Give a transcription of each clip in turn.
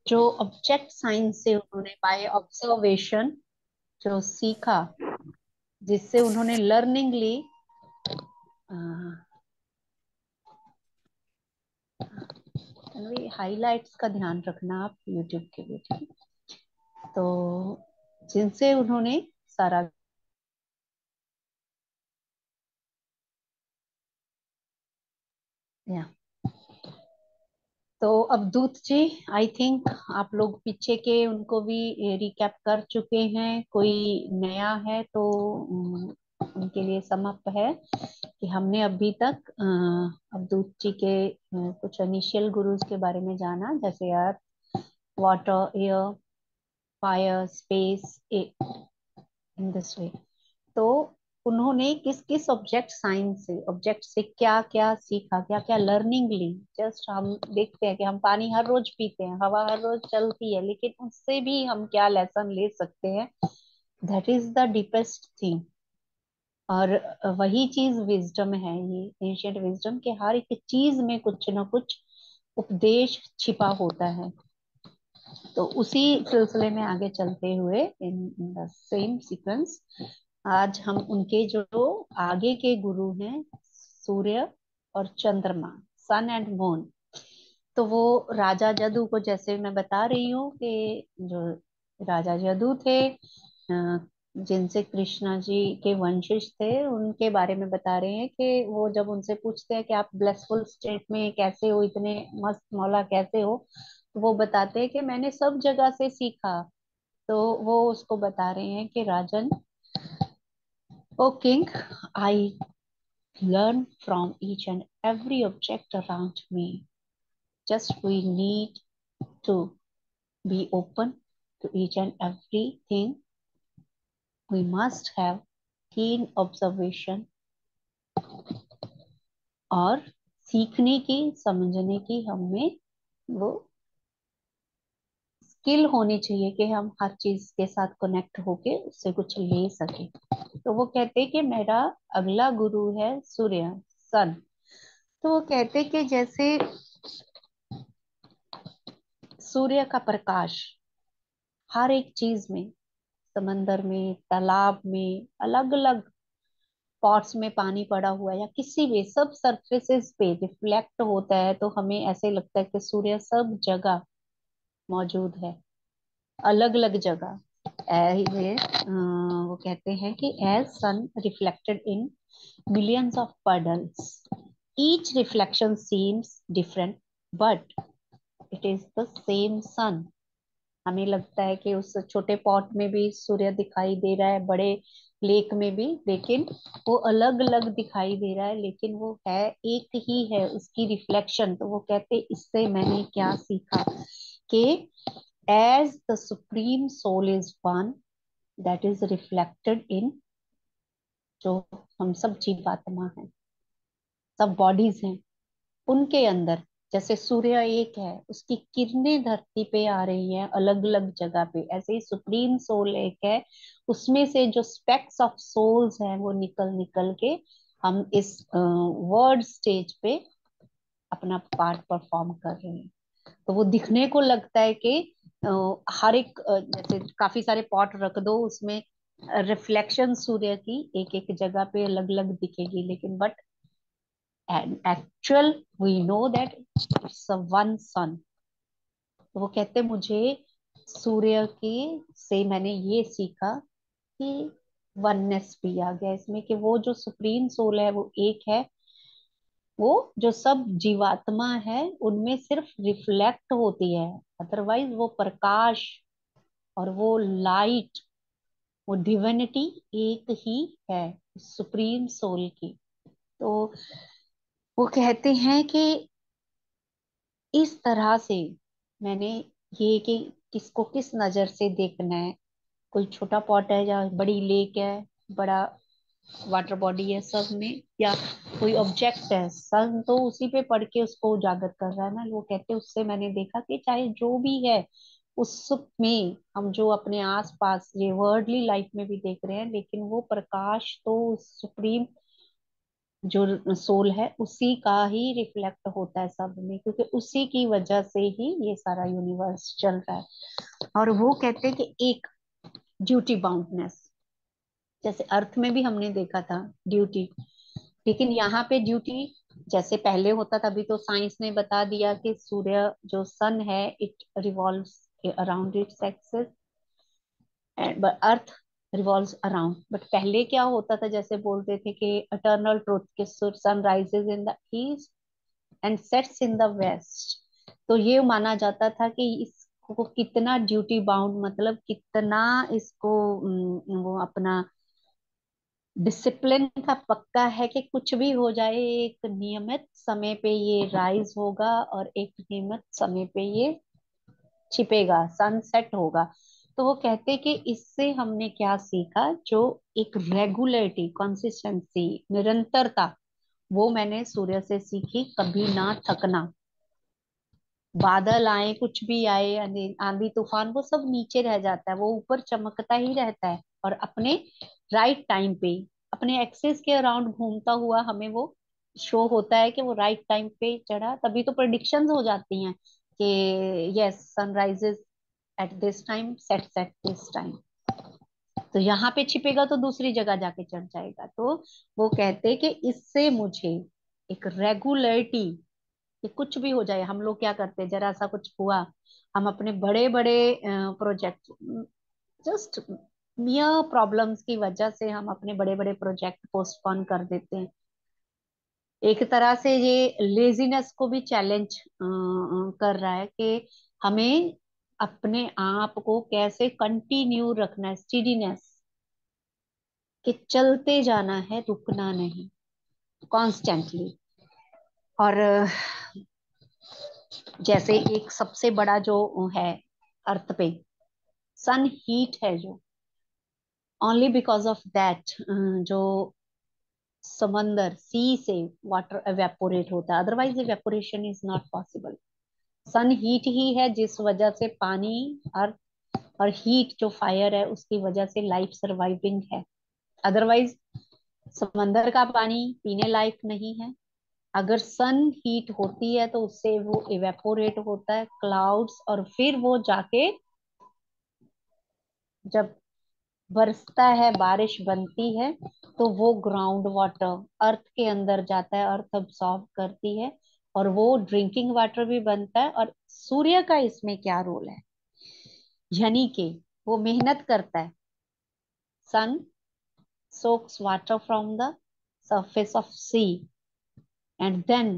जो object science से उन्होंने बाय ऑब्जर्वेशन जो सीखा, जिससे उन्होंने लर्निंग ली। हाइलाइट्स का ध्यान रखना आप यूट्यूब के लिए, ठीक है? तो जिनसे उन्होंने सारा, या तो अवधूत जी, आई थिंक आप लोग पीछे के उनको भी रिकैप कर चुके हैं। कोई नया है तो उनके लिए समाप्त है कि हमने अभी तक अवधूत जी के कुछ इनिशियल गुरुज के बारे में जाना, जैसे earth, water, air, fire, space, in this way. तो उन्होंने किस किस ऑब्जेक्ट साइंस से, ऑब्जेक्ट से क्या क्या सीखा, क्या क्या लर्निंग ली। जस्ट हम देखते हैं कि हम पानी हर रोज पीते हैं, हवा हर रोज चलती है, लेकिन उससे भी हम क्या लेसन ले सकते हैं, that is the deepest thing. और वही चीज विजडम है, ये एंशियंट विजडम के हर एक चीज में कुछ ना कुछ उपदेश छिपा होता है। तो उसी सिलसिले में आगे चलते हुए इन द सेम सीक्वेंस, आज हम उनके जो आगे के गुरु हैं, सूर्य और चंद्रमा, सन एंड मून। तो वो राजा जदू को, जैसे मैं बता रही हूँ कि जो राजा जदू थे, जिनसे कृष्णा जी के वंशज थे, उनके बारे में बता रहे हैं कि वो जब उनसे पूछते हैं कि आप ब्लेसफुल स्टेट में कैसे हो, इतने मस्त मौला कैसे हो, तो वो बताते हैं कि मैंने सब जगह से सीखा। तो वो उसको बता रहे हैं कि Rajan, O king, I learn from each and every object around me. Just we need to be open to each and everything. We must have keen observation और सीखने की, समझने की हमें वो स्किल होनी चाहिए कि हम हर चीज के साथ कनेक्ट होके उससे कुछ ले सके। तो वो कहते कि मेरा अगला गुरु है सूर्य, सन। तो वो कहते कि जैसे सूर्य का प्रकाश हर एक चीज में, समंदर में, तालाब में, अलग अलग पॉट्स में पानी पड़ा हुआ है या किसी भी सब सरफेसेस पे रिफ्लेक्ट होता है, तो हमें ऐसे लगता है कि सूर्य सब जगह मौजूद है, अलग अलग जगह। वो कहते हैं कि as sun reflected in millions of puddles, each reflection seems different, but it is the same sun. हमें लगता है कि उस छोटे पॉट में भी सूर्य दिखाई दे रहा है, बड़े लेक में भी, लेकिन वो अलग अलग दिखाई दे रहा है, लेकिन वो है एक ही है, उसकी रिफ्लेक्शन। तो वो कहते, इससे मैंने क्या सीखा कि as the supreme soul is one, that is reflected in, जो हम सब जीवात्मा हैं, सब बॉडीज हैं, उनके अंदर जैसे सूर्य एक है, उसकी किरणें धरती पे आ रही हैं अलग अलग जगह पे, ऐसे ही सुप्रीम सोल एक है, उसमें से जो स्पेक्स ऑफ सोल्स हैं वो निकल निकल के हम इस वर्ड स्टेज पे अपना पार्ट परफॉर्म कर रहे हैं। तो वो दिखने को लगता है कि हर एक जैसे काफी सारे पॉट रख दो, उसमें रिफ्लेक्शन सूर्य की एक एक जगह पे अलग अलग दिखेगी, लेकिन but and actual we know that it's a one sun। तो वो कहते मुझे सूर्य की से मैंने ये सीखा कि वननेस भी आ गया इसमें, कि वो जो सुप्रीम सोल है वो एक है, वो जो सब जीवात्मा है उनमें सिर्फ रिफ्लेक्ट होती है, अदरवाइज वो प्रकाश और वो लाइट, वो डिविनिटी एक ही है, सुप्रीम सोल की। तो वो कहते हैं कि इस तरह से मैंने ये कि किसको किस नजर से देखना है, कोई छोटा पॉट है या बड़ी लेक है, बड़ा वाटर बॉडी है, सब में, या कोई ऑब्जेक्ट है, सन तो उसी पे पढ़ के उसको उजागर कर रहा है ना। वो कहते हैं उससे मैंने देखा कि चाहे जो भी है उसमें, हम जो अपने आसपास ये वर्ल्डली लाइफ में भी देख रहे हैं, लेकिन वो प्रकाश तो सुप्रीम जो सोल है उसी का ही रिफ्लेक्ट होता है सब में, क्योंकि उसी की वजह से ही ये सारा यूनिवर्स चल रहा है। और वो कहते हैं कि एक ड्यूटी बाउंडनेस, जैसे अर्थ में भी हमने देखा था ड्यूटी, लेकिन यहाँ पे ड्यूटी जैसे पहले होता था, अभी तो साइंस ने बता दिया कि सूर्य जो सन है it revolves around its axis and earth revolves around. But पहले क्या होता था, जैसे बोलते थे कि इटर्नल ट्रूथ कि sun rises in the east and sets in the west. तो ये माना जाता था कि इसको कितना ड्यूटी बाउंड, मतलब कितना इसको वो अपना डिसिप्लिन का पक्का है कि कुछ भी हो जाए एक नियमित समय पे ये राइज होगा और एक नियमित समय पे ये छिपेगा, सनसेट होगा। तो वो कहते कि इससे हमने क्या सीखा, जो एक रेगुलरिटी, कंसिस्टेंसी, निरंतरता, वो मैंने सूर्य से सीखी। कभी ना थकना, बादल आए कुछ भी आए, आंधी तूफान, वो सब नीचे रह जाता है, वो ऊपर चमकता ही रहता है और अपने राइट टाइम पे अपने एक्सेस के अराउंड घूमता हुआ हमें वो शो होता है कि वो राइट टाइम पे चढ़ा। तभी तो प्रेडिक्शंस हो जाती हैं कि yes sun rises at this time, sets at this time. तो यहाँ पे छिपेगा तो दूसरी जगह जाके चढ़ जाएगा। तो वो कहते हैं कि इससे मुझे एक रेगुलरिटी, कि कुछ भी हो जाए, हम लोग क्या करते हैं, जरा सा कुछ हुआ, हम अपने बड़े बड़े प्रोजेक्ट, जस्ट मियर प्रॉब्लम्स की वजह से हम अपने बड़े बड़े प्रोजेक्ट पोस्टपोन कर देते हैं। एक तरह से ये लेजीनेस को भी चैलेंज कर रहा है कि हमें अपने आप को कैसे कंटिन्यू रखना है, स्टीडीनेस, कि चलते जाना है, रुकना नहीं, कॉन्स्टेंटली। और जैसे एक सबसे बड़ा जो है अर्थ पे सन हीट है, जो ओनली बिकॉज ऑफ दैट जो समंदर सी से वाटर एवेपोरेट होता है, otherwise evaporation is not possible. Sun heat ही है जिस वजह से पानी, अर्थ और हीट जो फायर है उसकी वजह से लाइफ सर्वाइविंग है। अदरवाइज समंदर का पानी पीने लायक नहीं है। अगर सन हीट होती है तो उससे वो इवेपोरेट होता है क्लाउड्स, और फिर वो जाके जब बरसता है, बारिश बनती है, तो वो ग्राउंड वाटर अर्थ के अंदर जाता है, अर्थ अब्सॉर्ब करती है और वो ड्रिंकिंग वाटर भी बनता है। और सूर्य का इसमें क्या रोल है, यानी कि वो मेहनत करता है। सन soaks water from the surface of sea and then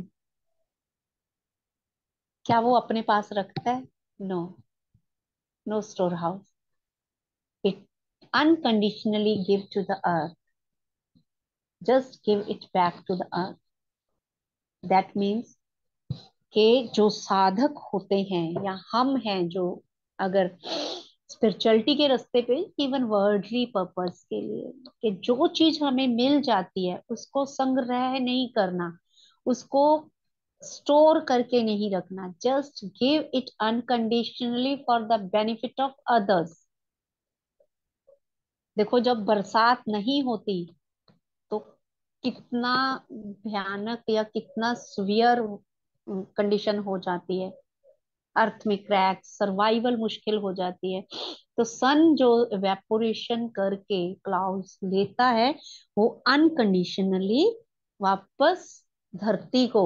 क्या वो अपने पास रखता है? No, no store house, it unconditionally give to the earth, just give it back to the earth. That means कि जो साधक होते हैं या हम हैं, जो अगर स्पिरिचुअलिटी के रास्ते पे, इवन वर्ल्डली पर्पस के लिए, कि जो चीज हमें मिल जाती है उसको संग्रह नहीं करना, उसको स्टोर करके नहीं रखना, just give it unconditionally for the benefit of others. देखो जब बरसात नहीं होती तो कितना भयानक या कितना सीवियर कंडीशन हो जाती है, अर्थ में क्रैक, सर्वाइवल मुश्किल हो जाती है। तो सन जो इवेपोरेशन करके क्लाउड्स लेता है, वो अनकंडीशनली वापस धरती को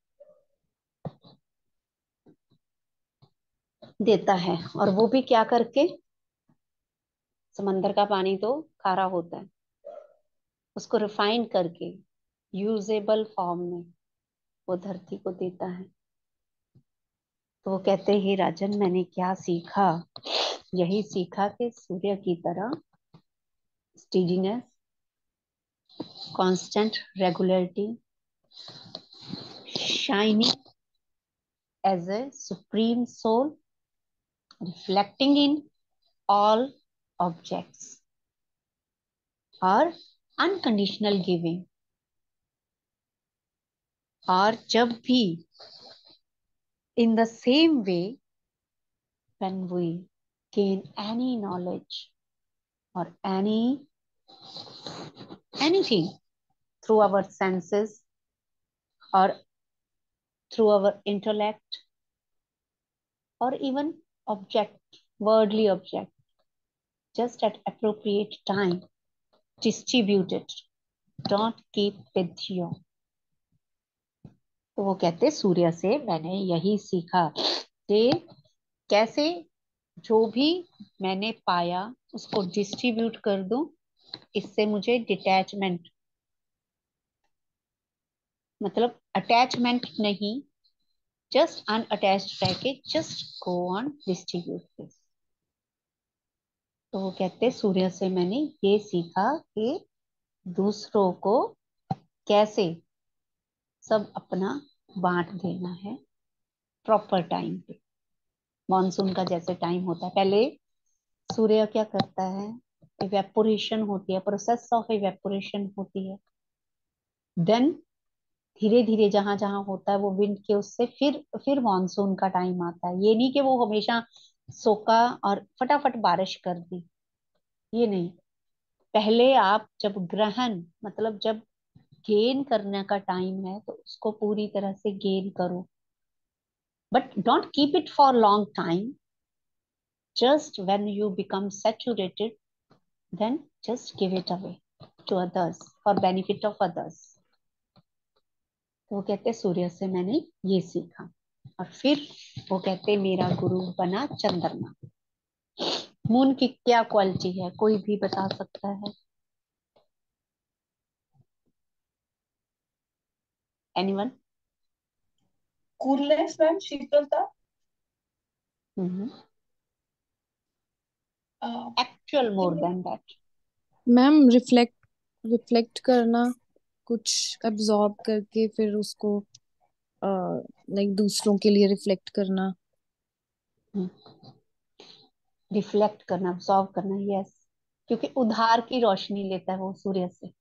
देता है। और वो भी क्या करके, समंदर का पानी तो खारा होता है, उसको रिफाइन करके यूजेबल फॉर्म में वो धरती को देता है। तो वो कहते हैं, राजन मैंने क्या सीखा, यही सीखा कि सूर्य की तरह steadiness, constant regularity, shining as a supreme soul, reflecting in all objects, और अनकंडीशनल गिविंग। और जब भी in the same way when we gain any knowledge or anything through our senses और थ्रू आवर इंटेलेक्ट और even object, worldly object, just at appropriate time, distribute it, don't keep with you. तो वो कहते सूर्य से मैंने यही सीखा कि कैसे जो भी मैंने पाया उसको डिस्ट्रीब्यूट कर दूं, इससे मुझे डिटैचमेंट, मतलब अटैचमेंट नहीं, जस्ट अनअटैच्ड रह के just go on distribute this. तो वो कहते सूर्य से मैंने ये सीखा कि दूसरों को कैसे सब अपना बांट देना है प्रॉपर टाइम पे। मॉनसून का जैसे टाइम होता है, पहले सूर्य क्या करता है, इवेपोरेशन होती है, प्रोसेस ऑफ इवेपोरेशन होती है, देन धीरे धीरे जहां जहां होता है वो विंड के उससे फिर मॉनसून का टाइम आता है। ये नहीं कि वो हमेशा सोका और फटाफट बारिश कर दी, ये नहीं। पहले आप जब ग्रहण, मतलब जब गेन करने का टाइम है तो उसको पूरी तरह से गेन करो, but don't keep it for long time. Just when you become saturated, then just give it away to others for benefit of others। तो वो कहते सूर्य से मैंने ये सीखा। और फिर वो कहते मेरा गुरु बना चंद्रमा। मून की क्या क्वालिटी है, कोई भी बता सकता है? एनीवन? कूलनेस मैम, शीतलता। Actual more than that. Ma'am reflect reflect करना, कुछ एब्जॉर्ब करके फिर उसको लाइक दूसरों के लिए रिफ्लेक्ट करना। रिफ्लेक्ट करना, ऑब्जॉर्व करना, यस। क्योंकि उधार की रोशनी लेता है वो सूर्य से,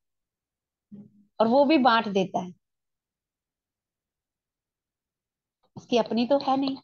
और वो भी बांट देता है, उसकी अपनी तो है नहीं।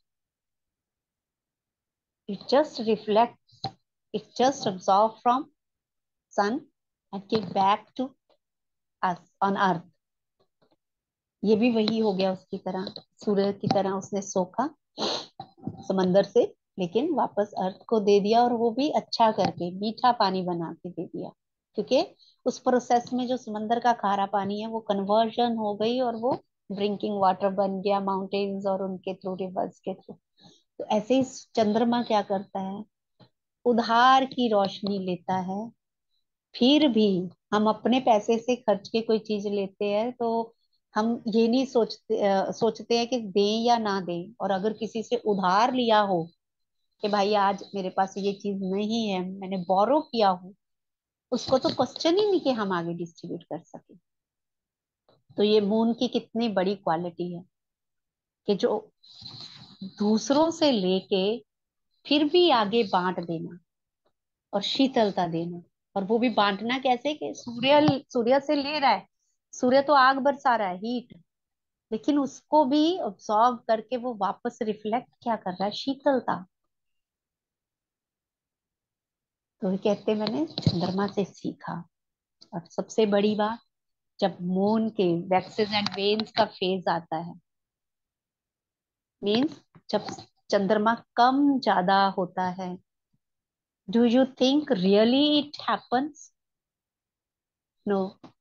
It just reflect, it just absorb from sun and give back to us on earth। ये भी वही हो गया उसकी तरह, सूर्य की तरह उसने सोखा समंदर से, लेकिन वापस अर्थ को दे दिया, और वो भी अच्छा करके मीठा पानी बना के दे दिया। क्योंकि उस प्रोसेस में जो समंदर का खारा पानी है वो कन्वर्जन हो गई और वो ड्रिंकिंग वाटर बन गया माउंटेन्स और उनके थ्रू, रिवर्स के थ्रू। तो ऐसे ही चंद्रमा क्या करता है, उधार की रोशनी लेता है। फिर भी हम अपने पैसे से खर्च के कोई चीज लेते हैं तो हम ये नहीं सोचते हैं कि दें या ना दें। और अगर किसी से उधार लिया हो कि भाई आज मेरे पास ये चीज नहीं है, मैंने बोरो किया हूँ, उसको तो क्वेश्चन ही नहीं कि हम आगे डिस्ट्रीब्यूट कर सके। तो ये मून की कितनी बड़ी क्वालिटी है कि जो दूसरों से लेके फिर भी आगे बांट देना और शीतलता देना। और वो भी बांटना कैसे कि सूर्य सूर्य से ले रहा है, सूर्य तो आग बरसा रहा है, हीट, लेकिन उसको भी ऑब्जॉर्व करके वो वापस रिफ्लेक्ट क्या कर रहा है, शीतलता। तो ये कहते मैंने चंद्रमा से सीखा। और सबसे बड़ी बात, जब मून के वैक्सेस एंड वेन्स का फेज आता है, मीन्स जब चंद्रमा कम ज्यादा होता है, do you think really it happens? No,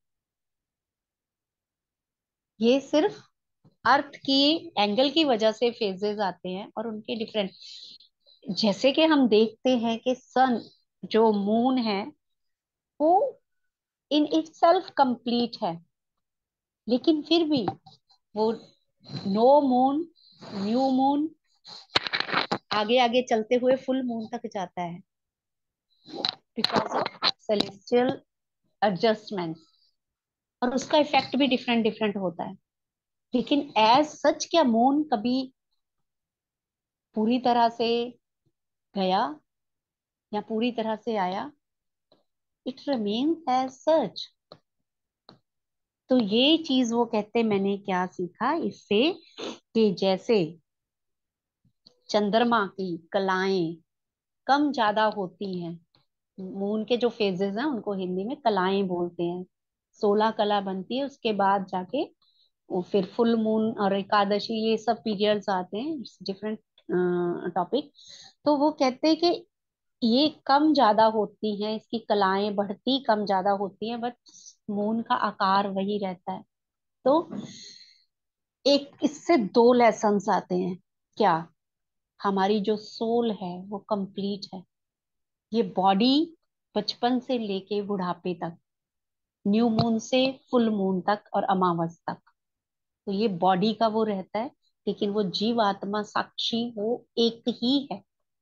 ये सिर्फ अर्थ की एंगल की वजह से फेजेस आते हैं और उनके डिफरेंट। जैसे कि हम देखते हैं कि सन, जो मून है, वो इन इट सेल्फ कंप्लीट है, लेकिन फिर भी वो नो मून, न्यू मून, आगे आगे चलते हुए फुल मून तक जाता है, बिकॉज ऑफ सेलेस्टियल एडजस्टमेंट। और उसका इफेक्ट भी डिफरेंट डिफरेंट होता है। लेकिन एज सच क्या मून कभी पूरी तरह से गया या पूरी तरह से आया? It remains as such. तो ये चीज वो कहते मैंने क्या सीखा इससे, कि जैसे चंद्रमा की कलाएं कम ज्यादा होती हैं, मून के जो फेजेस हैं उनको हिंदी में कलाएं बोलते हैं, 16 कला बनती है, उसके बाद जाके वो फिर फुल मून और एकादशी ये सब पीरियड्स आते हैं, डिफरेंट टॉपिक। तो वो कहते हैं कि ये कम ज्यादा होती हैं, इसकी कलाएं बढ़ती कम ज्यादा होती हैं, बट मून का आकार वही रहता है। तो एक इससे दो लेसन्स आते हैं। क्या? हमारी जो सोल है वो कंप्लीट है। ये बॉडी बचपन से लेके बुढ़ापे तक, न्यू मून से फुल मून तक और अमावस तक, तो ये बॉडी का वो रहता है, लेकिन वो जीव आत्मा साक्षी वो एक ही है।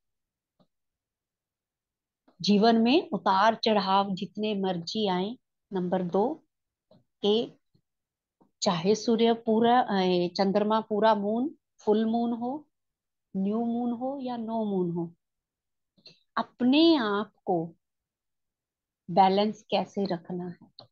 जीवन में उतार चढ़ाव जितने मर्जी आए, नंबर दो, के चाहे सूर्य पूरा चंद्रमा पूरा मून, फुल मून हो, न्यू मून हो या नो मून हो, अपने आप को बैलेंस कैसे रखना है।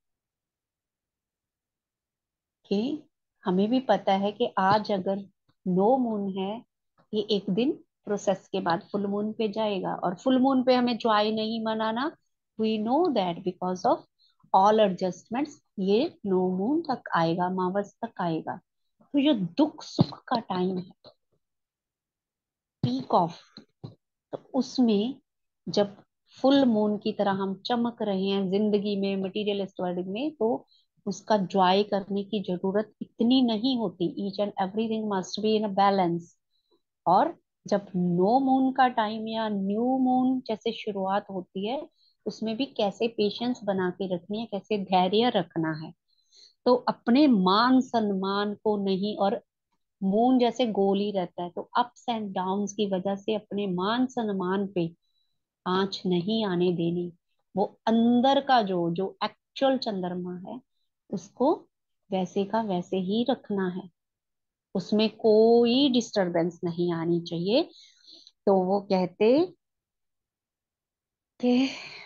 कि हमें भी पता है कि आज अगर नो मून है, ये एक दिन प्रोसेस के बाद फुल मून पे जाएगा, और फुल मून पे हमें ज्वाई नहीं मनाना। We know that because of all adjustments ये नो मून तक आएगा, अमावस तक आएगा। तो ये दुख सुख का टाइम है, पीक ऑफ। तो उसमें जब फुल मून की तरह हम चमक रहे हैं जिंदगी में, मटीरियलिस्ट वर्ल्ड में, तो उसका ज्वाई करने की जरूरत इतनी नहीं होती। Each and everything must be in a balance. और जब नो मून का टाइम या न्यू मून जैसे शुरुआत होती है, उसमें भी कैसे पेशेंस बना के रखनी है, कैसे धैर्य रखना है। तो अपने मान सम्मान को नहीं, और मून जैसे गोल ही रहता है, तो अप्स एंड डाउन्स की वजह से अपने मान सम्मान पे आंच नहीं आने देनी। वो अंदर का जो जो एक्चुअल चंद्रमा है, उसको वैसे का वैसे ही रखना है, उसमें कोई डिस्टरबेंस नहीं आनी चाहिए। तो वो कहते कि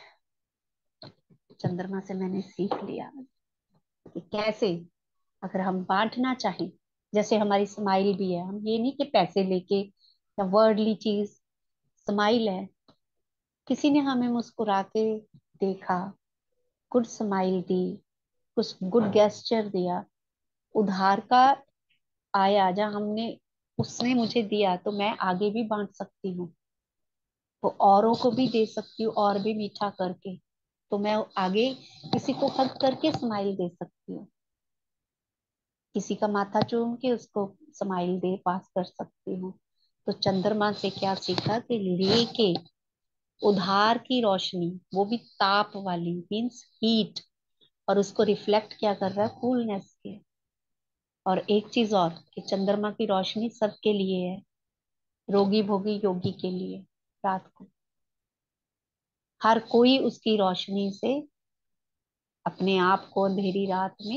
चंद्रमा से मैंने सीख लिया कि कैसे, अगर हम बांटना चाहें, जैसे हमारी स्माइल भी है, हम ये नहीं कि पैसे लेके या वर्डली चीज, स्माइल है, किसी ने हमें मुस्कुरा के देखा, गुड स्माइल दी, कुछ गुड गेस्चर दिया, उधार का आया, जहाँ हमने, उसने मुझे दिया तो मैं आगे भी बांट सकती हूँ, तो औरों को भी दे सकती हूँ और भी मीठा करके। तो मैं आगे किसी को हक करके स्माइल दे सकती हूँ, किसी का माथा चूम के उसको स्माइल दे पास कर सकती हूँ। तो चंद्रमा से क्या सीखा कि लेके उधार की रोशनी, वो भी ताप वाली, मीन्स हीट, और उसको रिफ्लेक्ट क्या कर रहा है, कूलनेस के। और एक चीज और, कि चंद्रमा की रोशनी सबके लिए है, रोगी भोगी योगी के लिए। रात को हर कोई उसकी रोशनी से अपने आप को अंधेरी रात में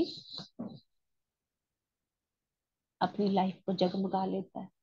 अपनी लाइफ को जगमगा लेता है।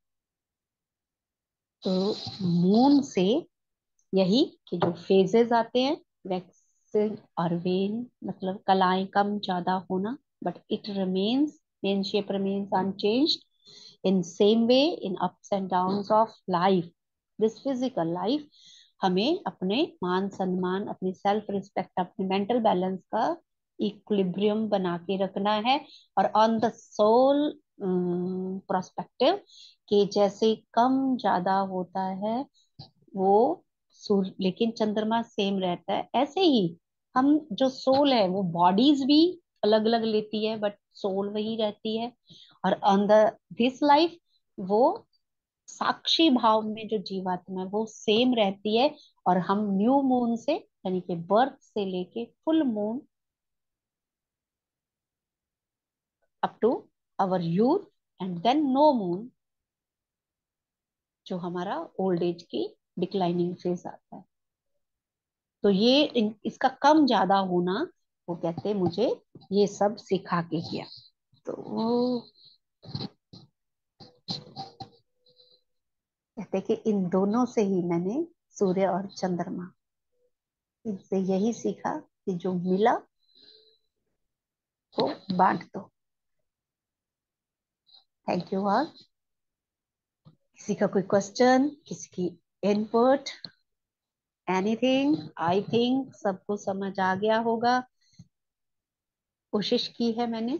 तो मून से यही, कि जो फेजेस आते हैं, वैक्सिंग और वेन, मतलब कलाएं कम ज्यादा होना, but it remains, main shape remains unchanged in same way in ups and downs of life, this physical life. हमें अपने मान सम्मान, अपनी सेल्फ रिस्पेक्ट, अपने मेंटल बैलेंस का इक्विलिब्रियम बना के रखना है। और ऑन द सोल प्रोस्पेक्टिव, कि जैसे कम ज्यादा होता है वो सूर्य, लेकिन चंद्रमा सेम रहता है, ऐसे ही हम जो सोल है वो बॉडीज भी अलग अलग लेती है, बट सोल वही रहती है। और ऑन द दिस लाइफ, वो साक्षी भाव में जो जीवात्मा है वो सेम रहती है। और हम न्यू मून से, यानी कि बर्थ से लेके full moon up to our youth, and then no moon, जो हमारा ओल्ड एज की डिक्लाइनिंग फेज आता है। तो ये इसका कम ज्यादा होना, वो कहते मुझे ये सब सिखा के किया। तो वो कहते कि इन दोनों से ही मैंने, सूर्य और चंद्रमा, इनसे यही सीखा कि जो मिला वो बांट दो। Thank you all. किसी का कोई क्वेश्चन, किसी की इनपुट, एनीथिंग? आई थिंक सबको समझ आ गया होगा। कोशिश की है मैंने।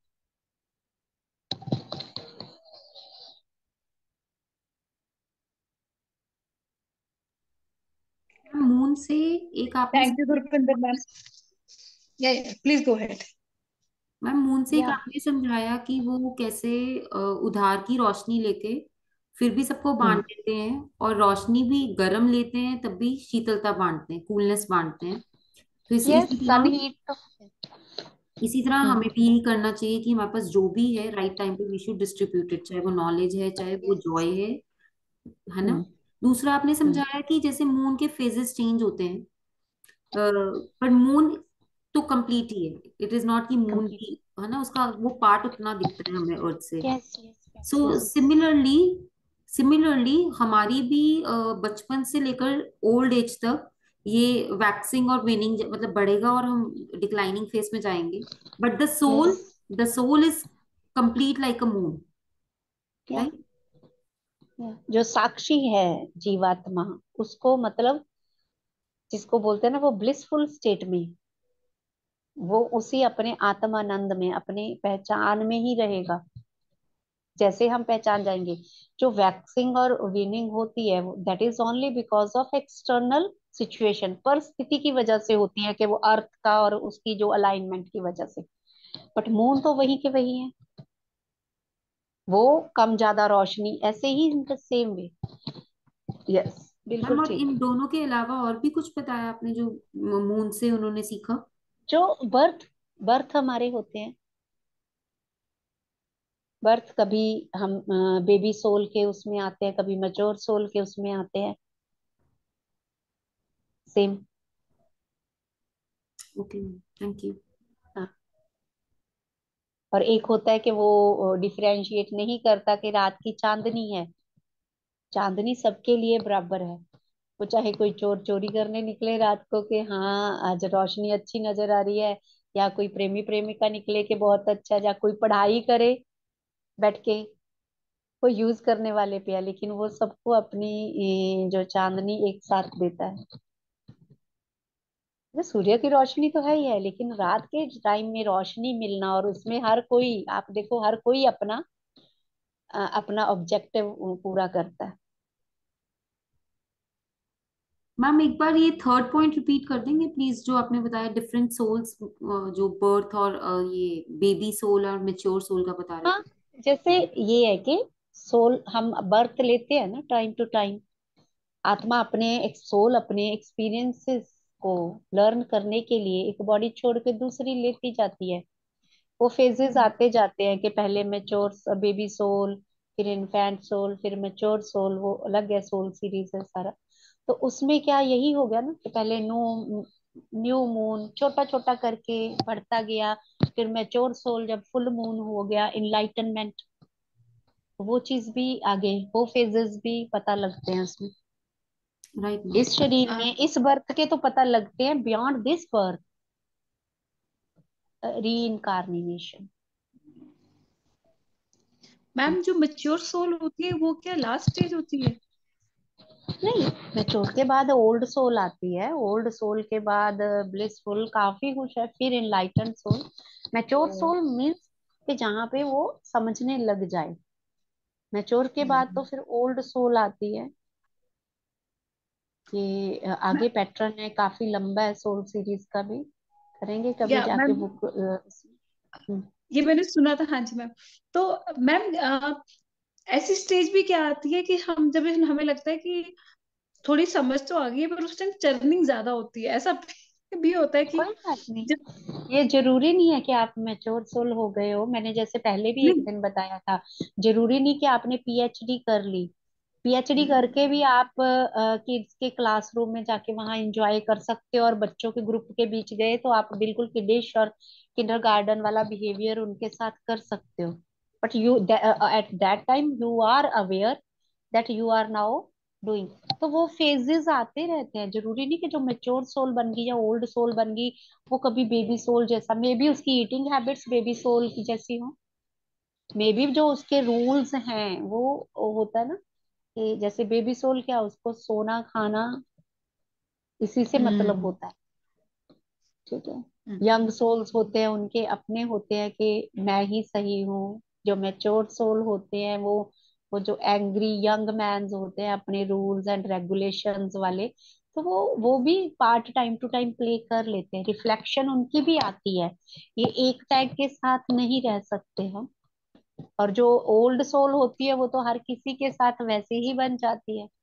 मून से एक आपने, thank you Gurpinder ma'am. Yeah please go ahead. Ma'am moon से एक या आपने समझाया कि वो कैसे उधार की रोशनी लेके फिर भी सबको बांट हम्म देते हैं, और रोशनी भी गर्म लेते हैं तब भी शीतलता बांटते हैं, कूलनेस बांटते हैं। तो यस, इसी सन तरह, हीट तो। इसी तरह हम्म हमें भी यही करना चाहिए कि हमारे पास जो भी है राइट टाइम पे वी शुड डिस्ट्रीब्यूट इट, चाहे वो नॉलेज है चाहे वो यस। जॉय है ना। हम्म दूसरा आपने हम्म समझाया कि जैसे मून के फेजेस चेंज होते हैं, पर मून तो कंप्लीट ही है, इट इज नॉट कि मून कंप्लीट। की, है ना, उसका वो पार्ट उतना दिखता है हमें अर्थ से। Yes yes yes so yes. Similarly, हमारी भी बचपन से लेकर ओल्ड एज तक ये वैक्सिंग और वेनिंग मतलब बढ़ेगा और हम डिक्लाइनिंग फेज में जाएंगे, but yes. The soul is complete like a moon, yeah right. जो साक्षी है, जीवात्मा, उसको मतलब जिसको बोलते हैं ना, वो ब्लिसफुल स्टेट में, वो उसी अपने आत्मानंद में, अपने पहचान में ही रहेगा। जैसे हम पहचान जाएंगे। जो वैक्सिंग और विनिंग होती है, that is only because of external situation, परिस्थिति की वजह से होती है, कि वो अर्थ का और उसकी जो अलाइनमेंट की वजह से। बट मून तो वही के वही है। वो कम ज्यादा रोशनी ऐसे ही, in the same way. Yes, ma'am बिल्कुल और ठीक। इन दोनों के अलावा और भी कुछ बताया आपने जो मून से उन्होंने सीखा? जो बर्थ बर्थ हमारे होते हैं, बर्थ कभी हम बेबी सोल के उसमें आते हैं, कभी मैच्योर सोल के उसमें आते हैं। सेम। Okay, thank you. हाँ। और एक होता है कि वो डिफरेंशिएट नहीं करता कि रात की चांदनी है। चांदनी सबके लिए बराबर है। वो चाहे कोई चोर चोरी करने निकले रात को, कि हाँ आज रोशनी अच्छी नजर आ रही है, या कोई प्रेमी प्रेमिका निकले कि बहुत अच्छा, या कोई पढ़ाई करे बैठ के, कोई यूज करने वाले पे है, लेकिन वो सबको अपनी जो चांदनी एक साथ देता है। ये सूर्य की रोशनी तो है ही है, लेकिन रात के टाइम में रोशनी मिलना, और उसमें हर कोई, आप देखो, हर कोई अपना अपना ऑब्जेक्टिव पूरा करता है। मैम एक बार ये थर्ड पॉइंट रिपीट कर देंगे प्लीज, जो आपने बताया डिफरेंट सोल्स, जो बर्थ और ये बेबी सोल और मेच्योर सोल का बता रहे हाँ, थे। जैसे ये है कि सोल हम बर्थ लेते हैं ना टाइम टू टाइम। आत्मा अपने एक सोल अपने एक्सपीरियंसेस को लर्न करने के लिए एक बॉडी छोड़ के दूसरी लेती जाती है। वो फेजेस हम्म। आते जाते हैं, कि पहले मैच्योर बेबी सोल, फिर इन्फेंट सोल, फिर मैच्योर सोल, वो अलग है, सोल सीरीज है सारा। तो उसमें क्या यही हो गया ना, कि पहले न्यू न्यू मून छोटा छोटा करके बढ़ता गया, फिर मैच्योर सोल जब फुल मून हो गया, इनलाइटनमेंट, वो चीज भी आगे, वो फेजेस भी पता लगते हैं उसमें। Right ma'am. इस शरीर में इस बर्थ के तो पता लगते हैं, beyond this birth reincarnation. Ma'am जो मैच्योर सोल होती है वो क्या लास्ट स्टेज होती है? नहीं, मैच्योर के बाद ओल्ड सोल आती है, ओल्ड सोल के बाद ब्लिसफुल, काफी कुछ है, फिर enlighten soul. Mature oh, soul means कि जहाँ पे वो समझने लग जाए। मैच्योर के बाद तो हम्म। फिर ओल्ड सोल आती है। ये आगे पैटर्न है, काफी लंबा है, सोल सीरीज का भी करेंगे कभी या जाके मैम बुक। ये मैंने सुना था, हाँ जी मैम। तो मैम ऐसी स्टेज भी क्या आती है कि हम जब हमें लगता है कि थोड़ी समझ तो आ गई है, पर उस टाइम चर्निंग ज्यादा होती है, ऐसा भी होता है कि कोई बात जब नहीं, ये जरूरी नहीं है कि आप मैच्योर सोल हो गए हो। मैंने जैसे पहले भी एक नहीं। दिन बताया था, जरूरी नहीं कि आपने पीएचडी कर ली। पीएचडी करके भी आप किड्स के क्लासरूम में जाके वहां एंजॉय कर सकते हो, और बच्चों के ग्रुप के बीच गए तो आप बिल्कुल किडिश और किंडरगार्टन वाला बिहेवियर उनके साथ कर सकते हो। But you at that time you are aware that you are now doing. तो वो फेजेस आते रहते हैं, जरूरी नहीं कि जो मेच्योर सोल बन गई या ओल्ड सोल बन गई वो कभी बेबी सोल जैसा, मे बी उसकी ईटिंग हैबिट्स बेबी सोल की जैसी हो, मे बी जो उसके रूल्स हैं वो होता है ना, कि जैसे बेबी सोल क्या, उसको सोना खाना इसी से मतलब हम्म। होता है। ठीक है। यंग सोल्स होते हैं, उनके अपने होते हैं कि मैं ही सही हूँ। जो मैच्योर सोल होते हैं वो जो एंग्री यंग मैन्स होते हैं, अपने रूल्स एंड रेगुलेशंस वाले, तो वो भी part time to time play कर लेते हैं, रिफ्लेक्शन उनकी भी आती है। ये एक टैग के साथ नहीं रह सकते हम। और जो ओल्ड सोल होती है वो तो हर किसी के साथ वैसे ही बन जाती है,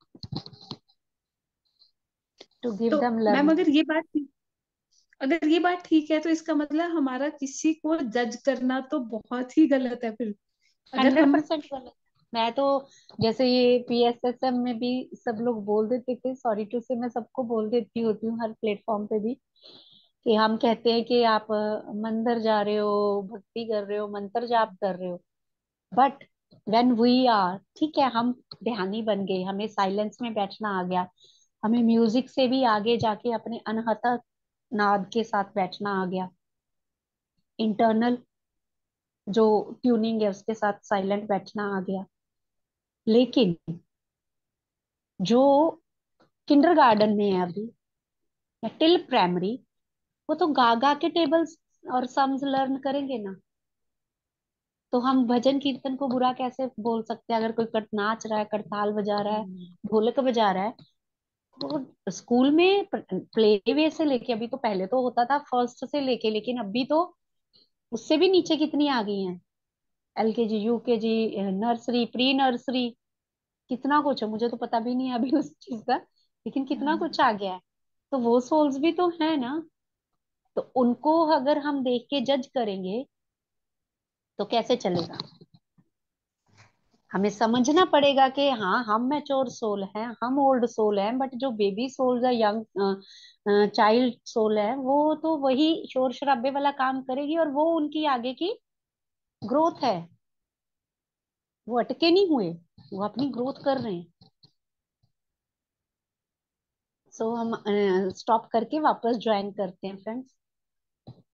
to give to them ma'am learning. अगर ये बात ठीक है तो इसका मतलब हमारा किसी को जज करना तो बहुत ही गलत है फिर। अगर हम 100% गलत। मैं तो जैसे ये पीएसएसएम में भी सब लोग बोल देते थे, सॉरी टू से मैं सबको बोल देती होती हूँ हर प्लेटफॉर्म पे भी, कि हम कहते हैं कि आप मंदिर जा रहे हो, भक्ति कर रहे हो, मंत्र जाप कर रहे हो, बट व्हेन वी आर, ठीक है, हम ध्यानी बन गए, हमें साइलेंस में बैठना आ गया, हमें म्यूजिक से भी आगे जाके अपने अनहता नाद के साथ बैठना आ गया, इंटरनल जो ट्यूनिंग है उसके साथ साइलेंट बैठना आ गया। लेकिन जो किंडरगार्टन में है अभी, या टिल प्राइमरी, वो तो गा गा के टेबल्स और सम्स लर्न करेंगे ना। तो हम भजन कीर्तन को बुरा कैसे बोल सकते हैं? अगर कोई नाच रहा है, करताल बजा रहा है, ढोलक बजा रहा है, तो स्कूल में प्ले वे से लेके, अभी तो पहले तो होता था फर्स्ट से लेके, लेकिन अभी तो उससे भी नीचे कितनी आ गई हैं, LKG, UKG, nursery, pre nursery, कितना कुछ है, मुझे तो पता भी नहीं है अभी उस चीज का, लेकिन कितना कुछ आ गया है। तो वो सोल्स भी तो है ना। तो उनको अगर हम देख के जज करेंगे तो कैसे चलेगा? हमें समझना पड़ेगा कि हाँ, हम मैच्योर सोल हैं, हम ओल्ड सोल हैं, बट जो बेबी सोल है, यंग चाइल्ड सोल है, वो तो वही शोर शराबे वाला काम करेगी, और वो उनकी आगे की ग्रोथ है। वो अटके नहीं हुए, वो अपनी ग्रोथ कर रहे हैं। सो हम स्टॉप करके वापस ज्वाइन करते हैं फ्रेंड्स।